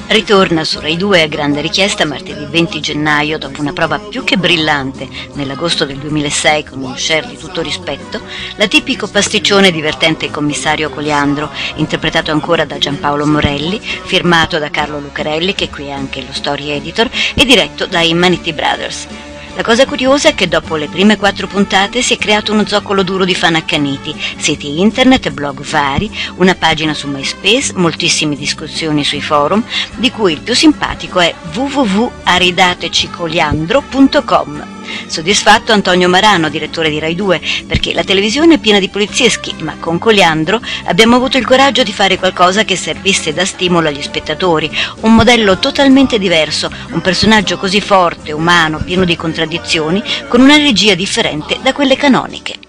Ritorna su Rai 2 a grande richiesta martedì 20 gennaio dopo una prova più che brillante nell'agosto del 2006 con uno share di tutto rispetto, l'atipico pasticcione divertente Commissario Coliandro, interpretato ancora da Giampaolo Morelli, firmato da Carlo Lucarelli, che qui è anche lo story editor, e diretto dai Maniti Brothers. La cosa curiosa è che dopo le prime 4 puntate si è creato uno zoccolo duro di fan accaniti, siti internet, blog vari, una pagina su MySpace, moltissime discussioni sui forum, di cui il più simpatico è www.aridatecicoliandro.com. Soddisfatto Antonio Marano, direttore di Rai 2, perché la televisione è piena di polizieschi, ma con Coliandro abbiamo avuto il coraggio di fare qualcosa che servisse da stimolo agli spettatori, un modello totalmente diverso, un personaggio così forte, umano, pieno di contraddizioni, con una regia differente da quelle canoniche.